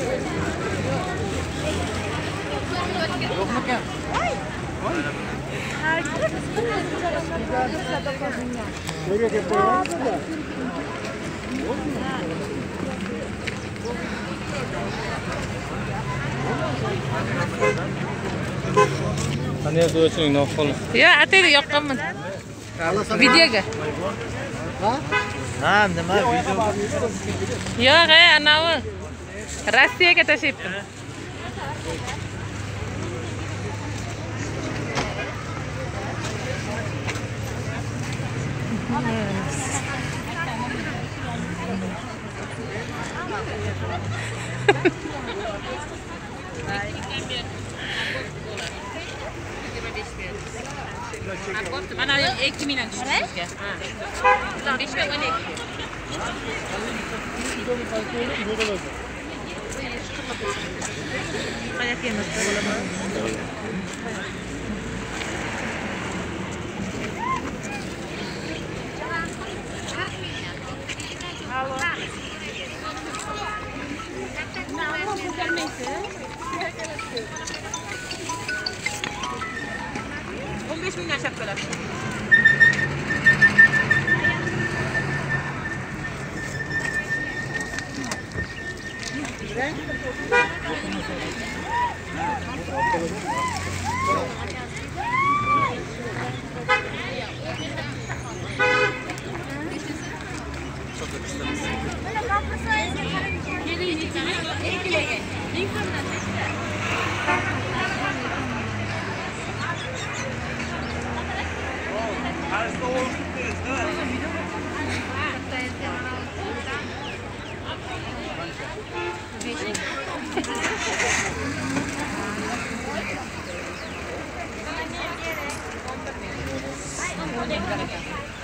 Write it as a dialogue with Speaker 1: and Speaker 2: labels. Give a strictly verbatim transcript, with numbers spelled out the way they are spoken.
Speaker 1: Yo'qmikan? Nereye gidiyorsun?
Speaker 2: Qanday do'sting noqol?
Speaker 3: Yo, atayda yoqqanman. Videoga.
Speaker 1: Ha?
Speaker 2: Ha, nima video?
Speaker 3: Yo'q, e, anavi Rossiyaga tashibdim. Mana ikki mingdan tushdi sizga. Ha. besh va o'n ikki. Qayerga emas, bo'laman. o'n besh mingdan shapkalar. Thank you.